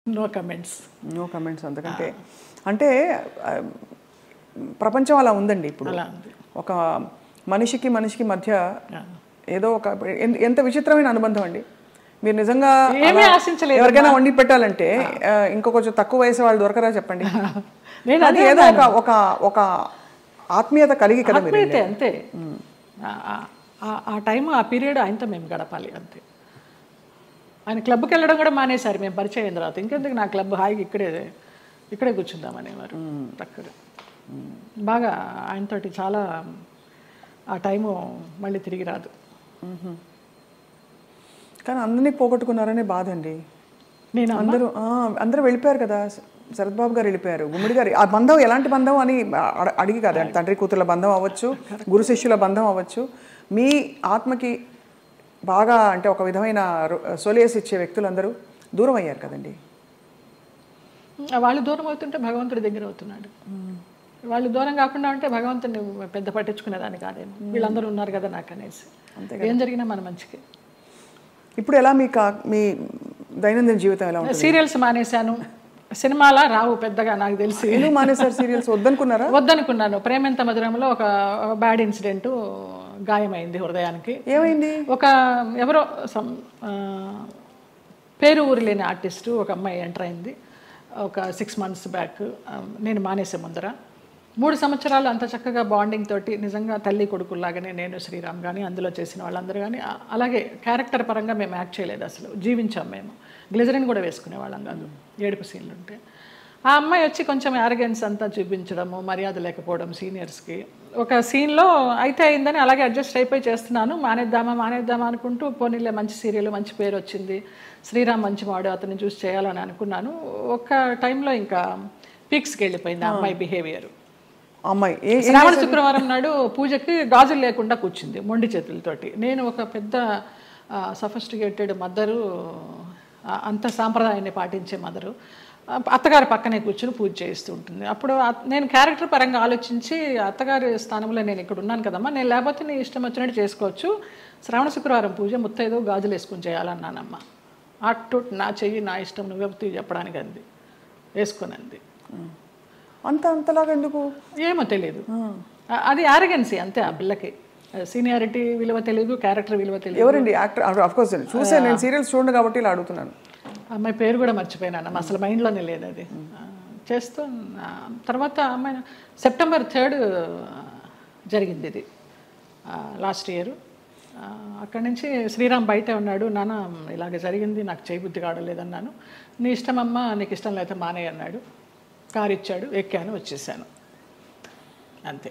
No comments. No comments. అంతకంటే అంటే ప్రపంచం అలా ఉందండి ఇప్పుడు. ఒక మనిషికి మధ్య ఏదో ఒక ఎంత విచిత్రమైన అనుబంధం అండి. మీరు నిజంగా ఎవరికైనా వండి పెట్టాలంటే ఇంకో కొంచెం తక్కువ వయసు వాళ్ళు దొరకరా చెప్పండి. అది ఏదో ఒక ఆత్మీయత కలిగి కదా మీరు. అంతే ఆ టైం ఆ పీరియడ్ ఆయనతో మేము గడపాలి అంతే. ఆయన క్లబ్కి వెళ్ళడం కూడా మానేశారు మేము పరిచయం అయిన తర్వాత. ఇంకెందుకు నా క్లబ్ హాయిగా ఇక్కడే కూర్చుందామనేవారు. అక్కడ బాగా ఆయనతోటి చాలా ఆ టైము మళ్ళీ తిరిగి రాదు. కానీ అందరినీ పోగొట్టుకున్నారనే బాధ అండి. నేను అందరూ వెళ్ళిపోయారు కదా. శరత్ బాబు గారు వెళ్ళిపోయారు, గుమ్మిడి గారు. ఆ బంధం ఎలాంటి బంధం అని అడిగి కదా, తండ్రి కూతుర్ల బంధం అవ్వచ్చు, గురు శిష్యుల బంధం అవ్వచ్చు. మీ ఆత్మకి బాగా అంటే ఒక విధమైన సొలేస్ ఇచ్చే వ్యక్తులందరూ దూరం అయ్యారు కదండి. వాళ్ళు దూరం అవుతుంటే భగవంతుడి దగ్గర అవుతున్నాడు. వాళ్ళు దూరం కాకుండా ఉంటే భగవంతుడిని పెద్ద పట్టించుకునేదాన్ని కాదేమో. వీళ్ళందరూ ఉన్నారు కదా నాకు అనేసి. ఏం జరిగినా మన మంచికి. ఇప్పుడు ఎలా మీ దైనందిన జీవితం ఎలా ఉంటుంది? సీరియల్స్ మానేశాను. సినిమాలా రావు పెద్దగా నాకు తెలిసి. ఎందుకు మానేశారు సీరియల్స్? వద్దనుకున్నాను. ప్రేమెంత మధురంలో ఒక బ్యాడ్ ఇన్సిడెంట్, గాయమైంది హృదయానికి. ఏమైంది? ఎవరో పేరు ఊరు లేని ఆర్టిస్టు ఒక అమ్మాయి ఎంటర్ అయింది ఒక 6 months బ్యాక్. నేను మానేసే ముందర 3 సంవత్సరాలు అంత చక్కగా బాండింగ్ తోటి నిజంగా తల్లి కొడుకుల్లాగానే నేను, శ్రీరామ్ కానీ అందులో చేసిన వాళ్ళందరూ కానీ అలాగే క్యారెక్టర్ పరంగా మేము యాక్ట్ చేయలేదు, అసలు జీవించాం మేము. గ్లిజరిన్ కూడా వేసుకునేవాళ్ళం కాదు ఏడుపు సీన్లు ఉంటే. ఆ అమ్మాయి వచ్చి కొంచెం యారగెన్స్ అంతా చూపించడము, మర్యాద లేకపోవడం సీనియర్స్కి. ఒక సీన్లో అయితే అయిందని అలాగే అడ్జస్ట్ అయిపోయి చేస్తున్నాను. మానేద్దామా అనుకుంటూ పోనీలే మంచి సీరియల్, మంచి పేరు వచ్చింది, శ్రీరామ్ మంచి వాడు, అతన్ని చూసి చేయాలని అనుకున్నాను. ఒక టైంలో ఇంకా పీక్స్కి వెళ్ళిపోయింది ఆ అమ్మాయి బిహేవియర్. శ్రావణ శుక్రవారం నాడు పూజకి గాజులు లేకుండా కూర్చుంది మొండి చేతులతోటి. నేను ఒక పెద్ద సఫిస్టికేటెడ్ మదరు, అంత సాంప్రదాయాన్ని పాటించే మదరు, అత్తగారి పక్కనే కూర్చుని పూజ చేస్తూ ఉంటుంది. అప్పుడు నేను క్యారెక్టర్ పరంగా ఆలోచించి అత్తగారి స్థానంలో నేను ఇక్కడ ఉన్నాను కదమ్మా, నేను లేకపోతే నీ ఇష్టం వచ్చినట్టు చేసుకోవచ్చు, శ్రావణ శుక్రవారం పూజ ముత్తైదో గాజులు వేసుకుని చేయాలన్నానమ్మ. అటు నా చెయ్యి నా ఇష్టం నువ్వెప్పుడు చెప్పడానికి అంది, వేసుకొని అంది. అంతలాగా ఎందుకు ఏమో తెలియదు. అది ఆరగెన్సీ అంతే. ఆ పిల్లకి సీనియారిటీ విలువ తెలియదు, క్యారెక్టర్ విలువ తెలియదు. ఎవరండి యాక్టర్? ఆఫ్ కోర్స్ చూసాను, నేను సీరియల్స్ చూడండి కాబట్టి ఇలా అడుగుతున్నాను. అమ్మాయి పేరు కూడా మర్చిపోయినాను, అసలు మైండ్లోనే లేదు అది. చేస్తూ తర్వాత అమ్మాయి September 3 జరిగింది ఇది లాస్ట్ ఇయర్. అక్కడి నుంచి శ్రీరామ్ బయటే ఉన్నాడు. నాన్న ఇలాగ జరిగింది, నాకు చేయబుద్ధి కావడలేదన్నాను. నీ ఇష్టం అమ్మ, నీకు ఇష్టం లేకపోతే మానే అన్నాడు. కారు ఇచ్చాడు, ఎక్కాను, వచ్చేసాను అంతే.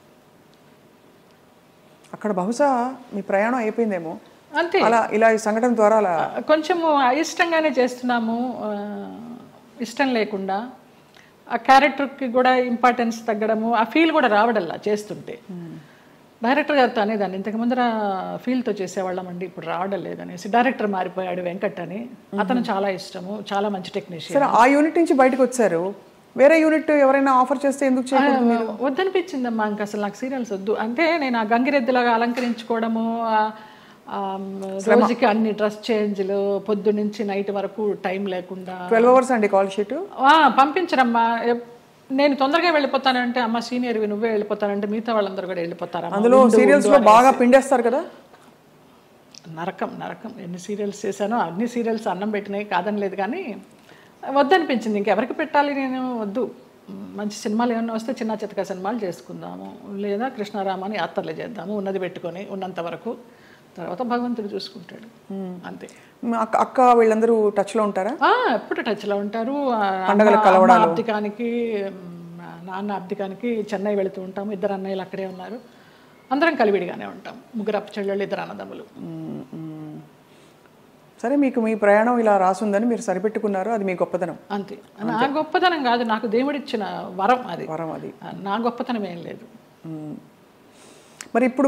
అక్కడ బహుశా మీ ప్రయాణం అయిపోయిందేమో అంతే. ఇలా ఈ సంఘటన ద్వారా కొంచెము అయిష్టంగానే చేస్తున్నాము, ఇష్టం లేకుండా. ఆ క్యారెక్టర్కి కూడా ఇంపార్టెన్స్ తగ్గడము, ఆ ఫీల్ కూడా రావడల్లా చేస్తుంటే. డైరెక్టర్ గారితో అనేదాన్ని, ఇంతకు ముందర ఫీల్తో చేసేవాళ్ళమండి, ఇప్పుడు రావడం లేదనేసి. డైరెక్టర్ మారిపోయాడు వెంకట్ అని, అతను చాలా ఇష్టము, చాలా మంచి టెక్నీషియన్. ఆ యూనిట్ నుంచి బయటకు వచ్చారు, వేరే యూనిట్ ఎవరైనా ఆఫర్ చేస్తే ఎందుకు చేయకూడదు? వద్దనిపించిందమ్మా, ఇంకా అసలు నాకు సీరియల్స్ వద్దు. అంటే నేను ఆ గంగిరెద్దులాగా అలంకరించుకోవడము, రోజుకి అన్ని డ్రెస్ చేంజ్లు, పొద్దు నుంచి నైట్ వరకు టైం లేకుండా. 12 hours అండి కాల్ షీట్. పంపించరమ్మా. నేను తొందరగా వెళ్ళిపోతానంటే, అమ్మ సీనియర్వి నువ్వే వెళ్ళిపోతానంటే మిగతా వాళ్ళందరూ కూడా వెళ్ళిపోతారు. అందులో సీరియల్స్ లో బాగా పిండేస్తారు కదా. నరకం. ఎన్ని సీరియల్స్ చేశానో అన్ని సీరియల్స్ అన్నం పెట్టినాయి కాదని లేదు, కానీ వద్దనిపించింది. ఇంకెవరికి పెట్టాలి, నేను వద్దు. మంచి సినిమాలు ఏమన్నా వస్తే చిన్న చితక సినిమాలు చేసుకుందాము, లేదా కృష్ణారామాని యాత్రలు చేద్దాము, ఉన్నది పెట్టుకొని ఉన్నంత వరకు. తర్వాత భగవంతుడు చూసుకుంటాడు అంతే. అక్క వీళ్ళందరూ టచ్లో ఉంటారా? ఎప్పుడు టచ్లో ఉంటారు. అబ్దికానికి, నాన్న అబ్దికానికి చెన్నై వెళుతూ ఉంటాము. 2 అన్నయ్యలు అక్కడే ఉన్నారు. అందరం కలివిడిగానే ఉంటాం. 3 అప్ప చెల్లెళ్ళు, 2 అన్నదమ్ములు. సరే, మీకు మీ ప్రయాణం ఇలా రాసుందని మీరు సరిపెట్టుకున్నారు, అది మీ గొప్పతనం అంతే. నా గొప్పతనం కాదు, నాకు దేవుడిచ్చిన వరం అది. నా గొప్పతనం ఏం లేదు. మరి ఇప్పుడు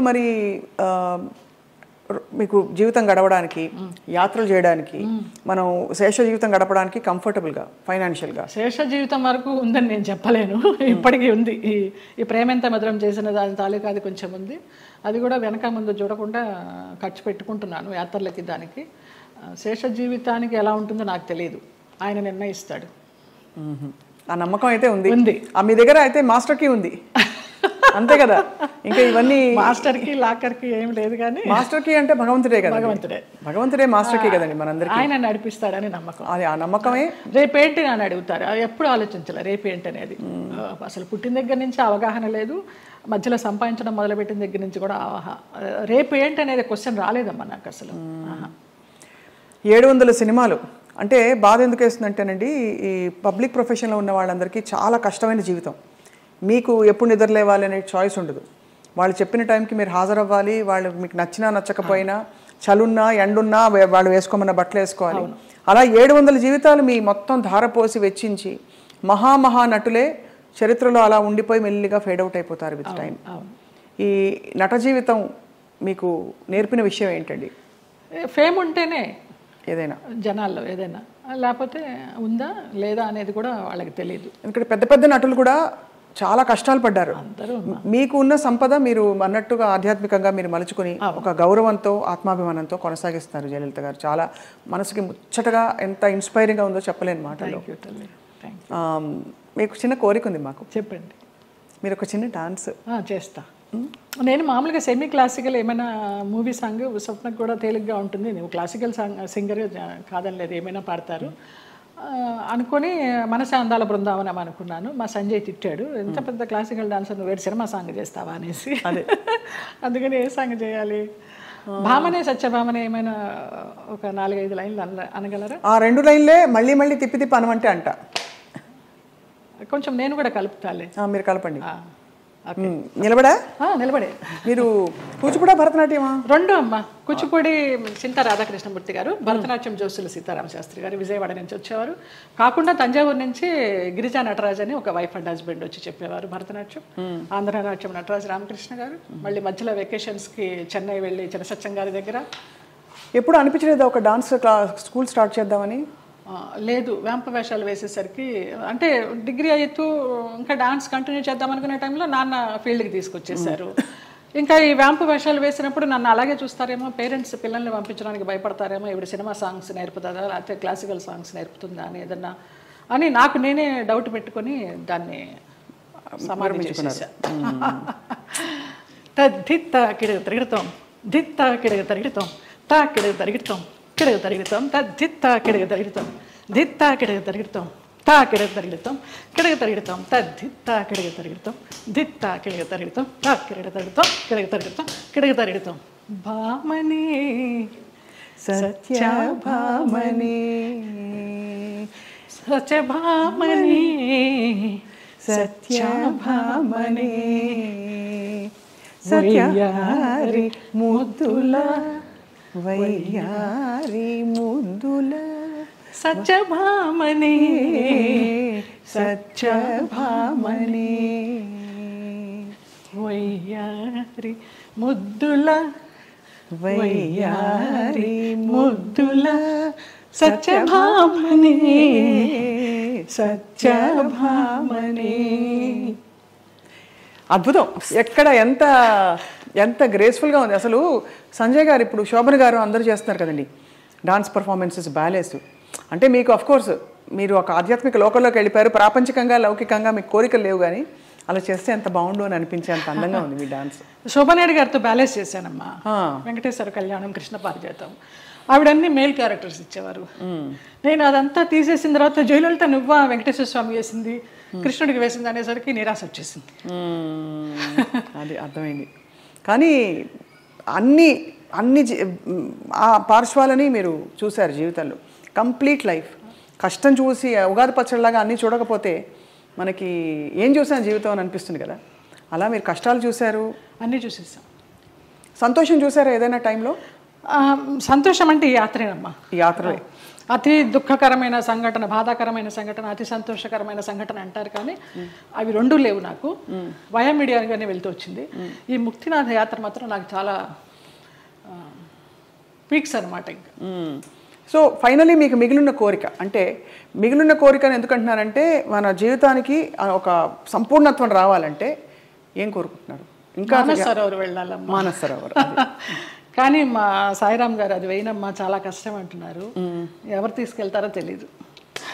మీకు జీవితం గడవడానికి, యాత్రలు చేయడానికి, మనం శేష జీవితం గడపడానికి కంఫర్టబుల్గా ఫైనాన్షియల్గా? శేష జీవితం వరకు ఉందని నేను చెప్పలేను, ఇప్పటికీ ఉంది. ఈ ప్రేమెంత మధురం చేసిన దాని తాలూకా అది కొంచెం ఉంది. అది కూడా వెనక ముందు చూడకుండా ఖర్చు పెట్టుకుంటున్నాను యాత్రలకి. దానికి శేష జీవితానికి ఎలా ఉంటుందో నాకు తెలియదు. ఆయన నిర్ణయిస్తాడు. ఆ నమ్మకం అయితే ఉంది. ఉంది. మీ దగ్గర అయితే మాస్టర్ కీ ఉంది అంతే కదా. ఇంకా ఇవన్నీ మాస్టర్కి లాకర్కి ఏం లేదు, కానీ మాస్టర్ కీ అంటే భగవంతుడే కదా. భగవంతుడే మాస్టర్ కీ కదండి మనందరికీ. ఆయన నడిపిస్తాడని నమ్మకం. అది ఆ నమ్మకమే. రేపేంటి అని అడుగుతారు, ఎప్పుడు ఆలోచించాలి రేపేంటి అనేది. అసలు పుట్టిన దగ్గర నుంచి అవగాహన లేదు, మధ్యలో సంపాదించడం మొదలుపెట్టిన దగ్గర నుంచి కూడా రేపు ఏంటి అనేది క్వశ్చన్ రాలేదమ్మా నాకు అసలు. 700 సినిమాలు అంటే బాధ ఎందుకు వేస్తుందంటేనండి, ఈ పబ్లిక్ ప్రొఫెషన్లో ఉన్న వాళ్ళందరికీ చాలా కష్టమైన జీవితం. మీకు ఎప్పుడు నిద్రలేవాలి అనే చాయిస్ ఉండదు. వాళ్ళు చెప్పిన టైంకి మీరు హాజరవ్వాలి. వాళ్ళు మీకు నచ్చినా నచ్చకపోయినా, చలున్నా ఎండున్నా వాళ్ళు వేసుకోమన్న బట్టలు వేసుకోవాలి. అలా 700 జీవితాలు మీ మొత్తం ధారపోసి వెచ్చించి మహా నటులే చరిత్రలో అలా ఉండిపోయి మెల్లిగా ఫేడ్ అవుట్ అయిపోతారు విత్ టైం. ఈ నట జీవితం మీకు నేర్పిన విషయం ఏంటండి? ఫేమ్ ఉంటేనే ఏదైనా జనాల్లో ఏదైనా, లేకపోతే ఉందా లేదా అనేది కూడా వాళ్ళకి తెలియదు. ఎందుకంటే పెద్ద పెద్ద నటులు కూడా చాలా కష్టాలు పడ్డారు. మీకు ఉన్న సంపద మీరు అన్నట్టుగా ఆధ్యాత్మికంగా మీరు మలుచుకొని ఒక గౌరవంతో ఆత్మాభిమానంతో కొనసాగిస్తారు జయలలిత గారు. చాలా మనసుకి ముచ్చటగా ఎంత ఇన్స్పైరింగ్గా ఉందో చెప్పలేని మాటలు. మీకు చిన్న కోరిక ఉంది మాకు. చెప్పండి. మీరు ఒక చిన్న డాన్స్ చేస్తా. నేను మామూలుగా సెమీ క్లాసికల్ ఏమైనా మూవీ సాంగ్ స్వప్నకు కూడా తేలిగ్గా ఉంటుంది. నువ్వు క్లాసికల్ సింగర్ కాదని లేదు, ఏమైనా పాడతారు అనుకొని మనసే అందాల బృందావనం అనుకున్నాను. మా సంజయ్ తిట్టాడు, ఎంత పెద్ద క్లాసికల్ డాన్సర్ నువ్వు సినిమా సాంగ్ చేస్తావా అనేసి. అందుకని ఏ సాంగ్ చేయాలి? భామనే సత్యభామనే ఏమైనా ఒక 4-5 లైన్లు అనగలరా? ఆ 2 లైన్లే మళ్ళీ మళ్ళీ తిప్పి అనమంటే అంట. కొంచెం నేను కూడా కలుపుతాలే. మీరు కలపండి. నిలబడే మీరు కూచిపూడా భరతనాట్యమా? 2 అమ్మ. కూచిపూడి చింతా రాధాకృష్ణమూర్తి గారు, భరతనాట్యం జోసులు సీతారామ శాస్త్రి గారు విజయవాడ నుంచి వచ్చేవారు. కాకుండా తంజావూరు నుంచి గిరిజా నటరాజ్ అని ఒక వైఫ్ అండ్ హస్బెండ్ వచ్చి చెప్పేవారు భరతనాట్యం. ఆంధ్రనాట్యం నటరాజ్ రామకృష్ణ గారు. మళ్ళీ మధ్యలో వెకేషన్స్కి చెన్నై వెళ్ళి చినసత్యం గారి దగ్గర. ఎప్పుడు అనిపించలేదు ఒక డాన్స్ స్కూల్ స్టార్ట్ చేద్దామని? లేదు, వేంప వేషాలు వేసేసరికి, అంటే డిగ్రీ అవుతూ ఇంకా డాన్స్ కంటిన్యూ చేద్దాం అనుకునే టైంలో నాన్న ఫీల్డ్కి తీసుకొచ్చేసారు. ఇంకా ఈ వేంప వేషాలు వేసినప్పుడు నన్ను అలాగే చూస్తారేమో, పేరెంట్స్ పిల్లల్ని పంపించడానికి భయపడతారేమో, ఇప్పుడు సినిమా సాంగ్స్ నేర్పుతుందా లేకపోతే క్లాసికల్ సాంగ్స్ నేర్పుతుందా అని ఏదన్నా అని నాకు నేనే డౌట్ పెట్టుకొని దాన్ని సమారంభించేసా. దిత్త కిడగ తిరుగుతాం, దిత్త కిడగ తిరుగుతాం, తా కిడగ తిరుగుతాం, కిడగ తిరుగుతాం, దిత్త కిడగ తిరుగుతాం, దిత్త కిడగ తిరుగుతాం, తా కిడగ తిరుగుతాం, కిడగ తిరుగుతాం, దిత్త కిడగ తిరుగుతాం, దిత్త కిడగ తిరుగుతాం, తా కిడగ తిరుగుతాం, కిడగ తిరుగుతాం, కిడగ తిరుగుతాం. భామనే సత్యభామనే, సత్యభామనే, సత్యభామనే, సత్యారి ముద్దుల వయ్యారి ముద్దుల సత్యభామనే, సత్యభామనే, వయ్యారి ముద్దుల వయ్యారి ముద్దుల సత్యభామనే, సత్యభామనే. అద్భుతం. ఎక్కడ ఎంత ఎంత గ్రేస్ఫుల్గా ఉంది అసలు. సంజయ్ గారు, ఇప్పుడు శోభన్ గారు అందరూ చేస్తున్నారు కదండి డాన్స్ పర్ఫార్మెన్సెస్, బ్యాలేస్. అంటే మీకు అఫ్కోర్స్ మీరు ఒక ఆధ్యాత్మిక లోకంలోకి వెళ్ళిపోయారు. ప్రాపంచికంగా లౌకికంగా మీకు కోరికలు లేవు, కానీ అలా చేస్తే ఎంత బాగుండు అని అనిపించే అంత అందంగా ఉంది మీ డాన్స్. శోభనాయుడు గారితో బ్యాలెన్స్ చేశానమ్మా. వెంకటేశ్వర కళ్యాణం, కృష్ణ పారిజాతం, ఆవిడన్నీ మేల్ క్యారెక్టర్స్ ఇచ్చేవారు. నేను అదంతా తీసేసిన తర్వాత జయలలిత నువ్వా వెంకటేశ్వర స్వామి వేసింది, కృష్ణుడికి వేసింది అనేసరికి నిరాశ వచ్చేసింది. అది అర్థమైంది. కానీ అన్ని అన్ని ఆ పార్శ్వాలని మీరు చూశారు జీవితంలో. కంప్లీట్ లైఫ్ కష్టం చూసి ఉగాది పచ్చడిలాగా అన్నీ చూడకపోతే మనకి ఏం చూసాను జీవితం అని అనిపిస్తుంది కదా. అలా మీరు కష్టాలు చూశారు, అన్నీ చూసేసాం. సంతోషం చూసారా ఏదైనా టైంలో? సంతోషం అంటే ఈ యాత్రేనమ్మా. ఈ యాత్రలే అతి దుఃఖకరమైన సంఘటన, బాధాకరమైన సంఘటన, అతి సంతోషకరమైన సంఘటన అంటారు, కానీ అవి 2 లేవు నాకు. వయా మీడియాగానే వెళ్తూ వచ్చింది. ఈ ముక్తినాథ యాత్ర మాత్రం నాకు చాలా పీక్స్ అనమాట. ఇంకా సో ఫైనలీ మీకు మిగిలిన కోరిక, అంటే మిగిలిన కోరికను ఎందుకంటున్నారంటే మన జీవితానికి ఒక సంపూర్ణత్వం రావాలంటే ఏం కోరుకుంటున్నారు? ఇంకా మానస సరోవర్ వెళ్ళాలమ్మా. మానస సరోవర్ కానీ మా సాయిరామ్ గారు అది వేయనమ్మా చాలా కష్టం అంటున్నారు. ఎవరు తీసుకెళ్తారో తెలీదు.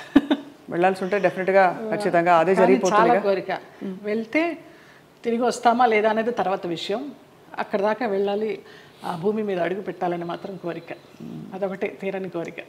వెళ్ళాల్సి ఉంటే డెఫినెట్గా ఖచ్చితంగా అదే చాలా జరిగిపోతుంది. కోరిక. వెళ్తే తిరిగి వస్తామా లేదా అనేది తర్వాత విషయం. అక్కడ దాకా వెళ్ళాలి, ఆ భూమి మీద అడుగు పెట్టాలని మాత్రం కోరిక. అదొకటే తీరని కోరిక.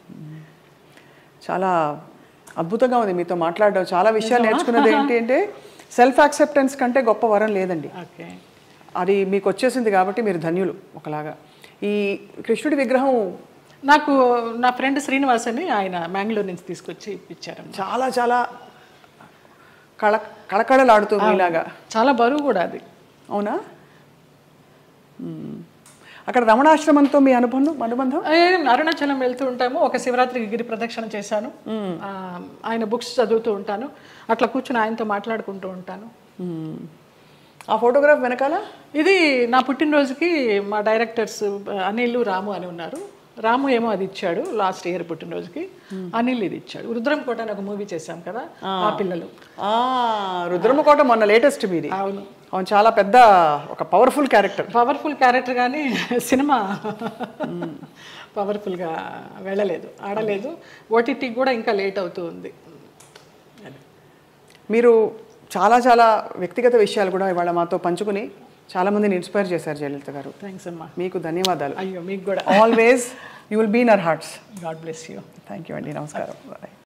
చాలా అద్భుతంగా ఉంది మీతో మాట్లాడడం. చాలా విషయాలు నేర్చుకున్నది ఏంటి అంటే సెల్ఫ్ యాక్సెప్టెన్స్ కంటే గొప్ప వరం లేదండి. ఓకే, అది మీకు వచ్చేసింది కాబట్టి మీరు ధన్యులు. ఒకలాగా ఈ కృష్ణుడి విగ్రహం నాకు నా ఫ్రెండ్ శ్రీనివాస్ అని ఆయన మ్యాంగ్లూర్ నుంచి తీసుకొచ్చి ఇప్పించారు. చాలా చాలా కళకళలాడుతుంది ఇలాగా. చాలా బరువు కూడా అది. అవునా? అక్కడ రమణాశ్రమంతో మీ అనుబంధం? అరుణాచలం వెళ్తూ ఉంటాము. ఒక శివరాత్రికి గిరి ప్రదక్షిణ చేశాను. ఆయన బుక్స్ చదువుతూ ఉంటాను. అట్లా కూర్చుని ఆయనతో మాట్లాడుకుంటూ ఉంటాను. ఆ ఫోటోగ్రాఫ్ వెనకాల ఇది నా పుట్టినరోజుకి మా డైరెక్టర్స్ అనిల్, రాము అని ఉన్నారు. రాము ఏమో అది ఇచ్చాడు లాస్ట్ ఇయర్ పుట్టినరోజుకి. అనిల్ ఇది ఇచ్చాడు. రుద్రంకోట అని ఒక మూవీ చేశాం కదా, ఆ పిల్లలు. రుద్రమకోట మొన్న లేటెస్ట్ మీది. అవును, అవును, చాలా పెద్ద ఒక పవర్ఫుల్ క్యారెక్టర్ కానీ సినిమా పవర్ఫుల్గా వెళ్ళలేదు, ఆడలేదు. ఓటీటీకి కూడా ఇంకా లేట్ అవుతూ ఉంది. మీరు చాలా చాలా వ్యక్తిగత విషయాలు కూడా ఇవాళ మాతో పంచుకుని చాలామందిని ఇన్స్పైర్ చేశారు జయలలిత గారు. థ్యాంక్స్ అమ్మా. మీకు ధన్యవాదాలు. అయ్యో, మీకు కూడా. Always you will be in our hearts. God bless you. Thank you అండి. నమస్కారం.